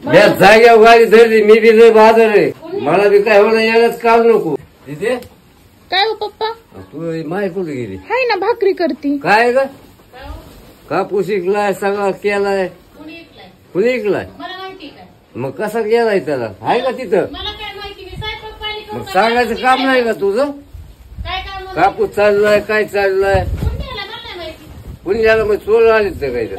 जाग्या गाडी धरली मी बी लय बाजार आहे मला बी काय होणं यायलाच काम नको तिथे काय हो पप्पा तू माय कुठे गेली हाय ना भाकरी करती काय ग कापूस इकलाय सगळा केलाय कुणी इकलाय मग कसा गेलाय त्याला आहे का तिथं मग सांगायचं काम नाही का तुझं कापूस चाललाय काय चाललाय पुण्याला मग चोर आले तर काही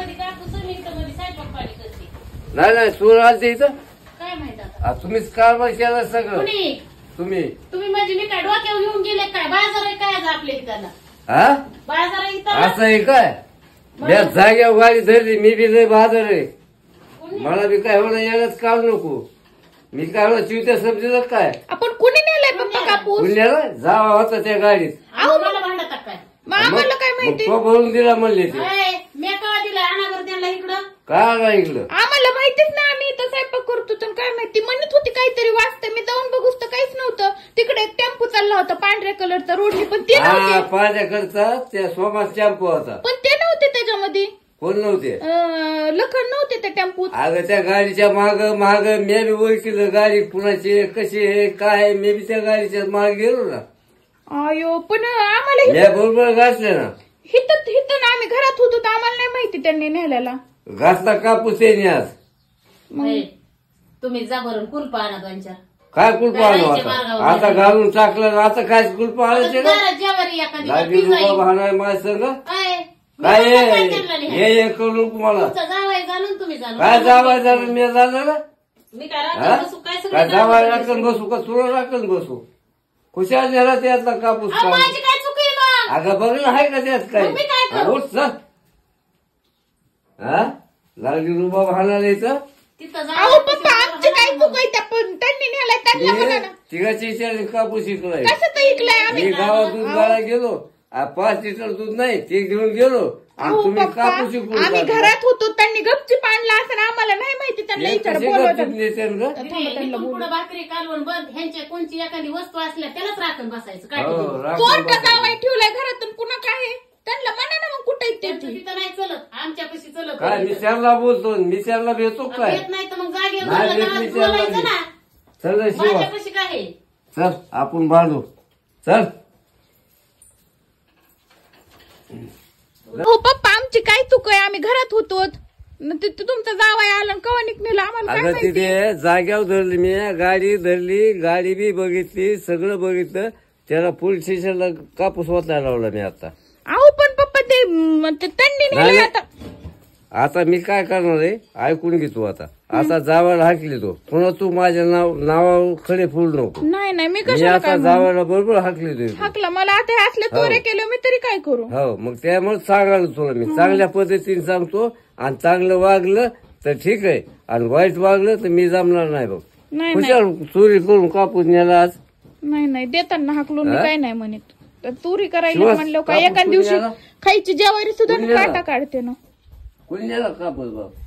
नाही नाही चोर आलते इथं तुम्हीच कारभार केला सगळं तुम्ही म्हणजे मी काय डोक्यावर येऊन गेले काय बाजार आहे काय आपल्या इथं हा बाजार आहे इथं असं आहे काय या जाग्यावर गाडी धरली मी बी लय बाजार आहे मला बी काय होणं यायलाच काम नको मी काय होणार चिवत्या समजेल काय आपण कुणी नेलाय पप्पा कापूस पुण्याला जावा होता त्या गाडीत मला भांडतात काय आम्हाला काय माहिती तो भरून दिला म्हणले ते मी का दिला अनागर त्यांना इकडं काय नाही इकडं आम्हाला माहितीच ना आम्ही इथं स्वयंपाक करतो तर काय माहिती म्हणत होती काहीतरी वाचतं मी जाऊन बघूस तर काहीच नव्हतं तिकडे एक टेम्पो चालला होता पांढऱ्या कलरचा रोडनी पण ते नव्हते पाण्याकरता त्या सोमास टेम्पो होता पण ते नव्हते त्याच्यामध्ये कोण नव्हते लखन नव्हते त्या टेम्पोत अगं त्या गाडीच्या माग मी बी ओळखीलं गाडी कुणाची कशी आहे काय मी बी त्या गाडीच्या माग गेलो ना अयो पण आम्हाला मी बरोबर घातले ना हिथं ना आम्ही घरात होतो तर आम्हाला नाही माहिती त्यांनी नेल्याला घातला कापूस त्याने आज तुम्ही जा भरून कुलपा आणा दोनच्या काय कुलप आणू आता घालून टाकलं आता काय कुलप आणायचे भाणार माझ्या संग काय हे करू नको मला काय जावाय झालं मी झालं ना काय जावाय राखून बसू का तुला राखून बसू खुशाल झाला त्यातला कापूस अगं बघलं आहे का त्यात काय उठ चल हा लागली रुबा भाणार यायचं अहो पप्पा आमची काय चूक आहे त्यांनी नेलाय त्यांना बघा ना तिघाची विचारली कापूस इकलाय कसं तर इकलाय आम्ही मी गावात दूध गाळा गेलो 5 लिटर दूध नाही ते घेऊन गेलो आणि तुम्ही कापूस आम्ही घरात होतो त्यांनी गपचीप आणला असं आम्हाला नाही माहिती त्यांना पुढे भाकरी कालवण बंद ह्यांच्या कोणची एखादी वस्तू असल्या त्यालाच राखण बसायचं काय चोर कसा वाईट ठेवलाय घरातून पुन्हा काय त्यांना म्हणा ना मग कुठे तिथं नाही चलत आमच्यापाशी चलत काय मी त्यांना बोलतो मी त्यांना भेटतो काय नाही तर मग जागेवर बोलायचं ना चल माझ्यापाशी काय चल आपण भांडू चल हो पप्पा आमची काय चूक आहे आम्ही घरात होतो तुमचा जावाय आला कवा निघलेला आम्हाला काय अगं माहिती? तिथे जाग्यावर धरली मी गाडी धरली गाडी बी बघितली सगळं बघितलं त्याला पोलीस स्टेशनला कापूस वाचायला लावला मी आता अहो पण पप्पा ते त्यांनी नेलंय आता आता मी काय करणार आहे ऐकून घे तू आता जावायला हाकली तो पुन्हा तू माझ्या नावावर खडे फुल नको नाही नाही मी मी कशाला आता काय जावायला बरोबर हाकली तू हाकला मला आता हे असले चोरे केले मी तरी काय करू हो मग त्यामुळे सांगायला तुला मी चांगल्या पद्धतीने सांगतो आणि चांगलं वागलं तर ठीक आहे आणि वाईट वागलं तर मी जमणार नाही बघ नाही खुशाल चोरी करून कापूस नेला आज नाही देताना हाकलून मी काय नाही म्हणत तर चोरी करायला म्हणलं का एका दिवशी खायची जेवारी सुद्धा मी काटा काढते ना कोणी नेला कापूस बाबा